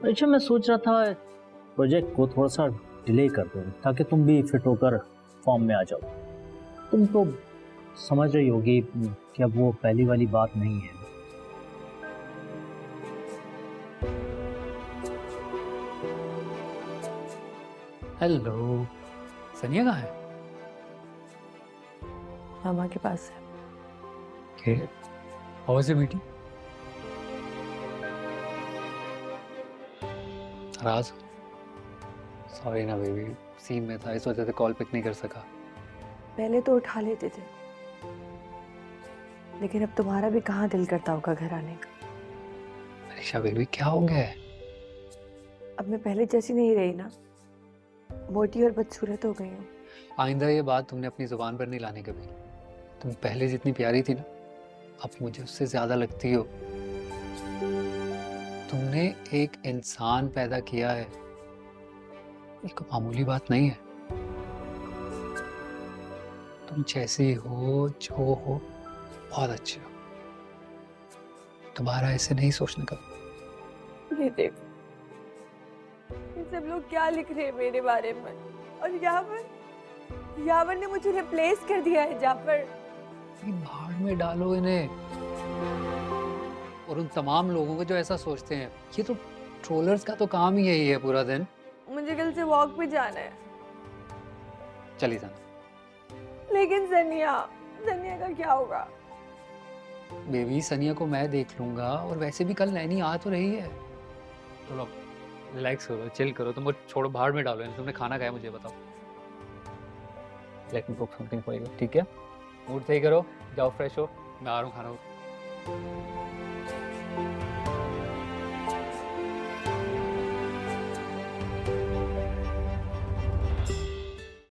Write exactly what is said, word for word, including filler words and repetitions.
अच्छा, मैं सोच रहा था प्रोजेक्ट को थोड़ा सा डिले कर दूं ताकि तुम भी फिट होकर फॉर्म में आ जाओ। तुम तो समझ रही होगी कि अब वो पहली वाली बात नहीं है। हेलो, सनिया कहाँ है? मामा के पास है। Okay. How was your meeting? नाराज? सॉरी ना बेबी, सीन में था, इस वजह से कॉल पिक नहीं कर सका। पहले तो उठा लेते थे, लेकिन अब तुम्हारा भी कहाँ दिल करता होगा घर आने का। अनिशा बेबी, क्या हो गया है? अब मैं पहले जैसी नहीं रही ना, मोटी और बदसूरत हो गई हूँ। आइंदा ये बात तुमने अपनी जुबान पर नहीं लानी कभी। तुम पहले जितनी प्यारी थी ना, अब मुझे उससे ज्यादा लगती हो। तुमने एक इंसान पैदा किया है, ये कोई मामूली बात नहीं है। तुम जैसी हो, जो हो, बहुत अच्छे हो। दोबारा ऐसे नहीं सोचना कभी। ये देखो, ये सब लोग क्या लिख रहे हैं मेरे बारे में। और यावर, यावर ने मुझे रिप्लेस कर दिया है। जाफर, भाड़ में डालो इन्हें। और उन तमाम लोगों को जो ऐसा सोचते हैं, ये तो ट्रोलर्स का तो काम ही यही है पूरा दिन। मुझे कल से वॉक पे जाना है। चली जाना। लेकिन सनिया, सनिया का क्या होगा? बेबी, सनिया को मैं देख लूंगा, और वैसे भी कल नैनी आ तो रही है। चलो रिलैक्स करो, चिल करो। तुम वो छोड़ो, भाड़ में डालो इन्हें। तुमने खाना खाया मुझे बताओ। Let me cook something for you, ठीक है? मूड सही करो, जाओ फ्रेश हो, मैं आ रहा हूँ खाना।